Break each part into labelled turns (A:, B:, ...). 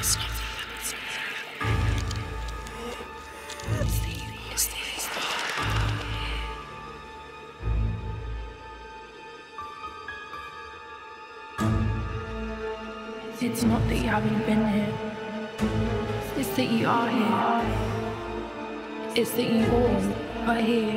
A: It's not that you haven't been here. It's that you are here. It's that you all are here.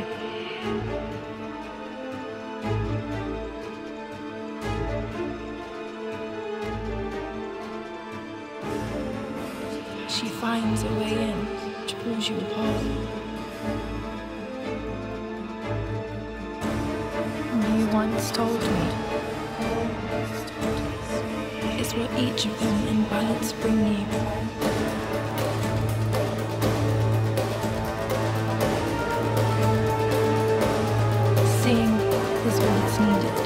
A: She finds a way in to pulls you apart. You once told me it's what each of them in balance bring you. Seeing is when it's needed.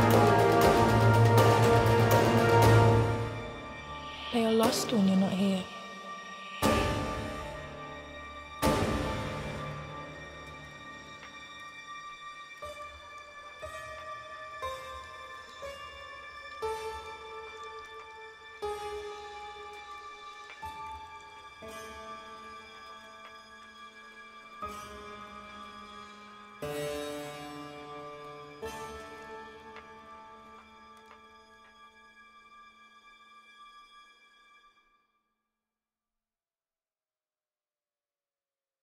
A: They are lost when you're not here.